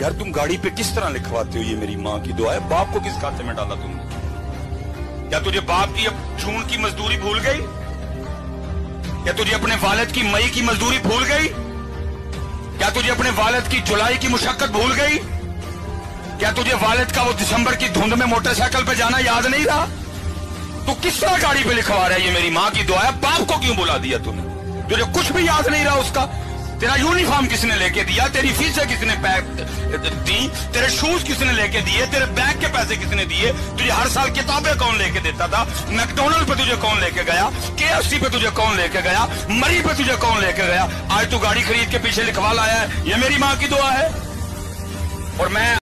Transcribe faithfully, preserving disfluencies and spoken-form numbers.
यार तुम गाड़ी पे किस तरह लिखवाते हो ये मेरी माँ की दुआ है? बाप को किस खाते में डाला तुमने? क्या तुझे बाप की अब जून की मजदूरी भूल गई? क्या तुझे अपने वालिद की मई की मजदूरी भूल गई? क्या तुझे अपने वालिद की जुलाई की मुशक्कत भूल गई? क्या तुझे वालिद का वो दिसंबर की धुंध में मोटरसाइकिल पे जाना याद नहीं रहा? तू किस तरह गाड़ी पे लिखवा रहा है ये मेरी माँ की दुआ है? बाप को क्यों बुला दिया तूने? तुझे कुछ भी याद नहीं रहा उसका? तेरा यूनिफॉर्म किसने लेके दिया? तेरी फीसें किसने दी? तेरे शूज किसने लेके दिए? तेरे बैग के पैसे किसने दिए? तुझे हर साल किताबें कौन लेके देता था? मैकडोनल्ड पे तुझे कौन लेके गया? केएफसी पे तुझे कौन लेके गया? मरी पे तुझे कौन लेके गया? आज तू गाड़ी खरीद के पीछे लिखवा लाया है ये मेरी माँ की दुआ है। और मैं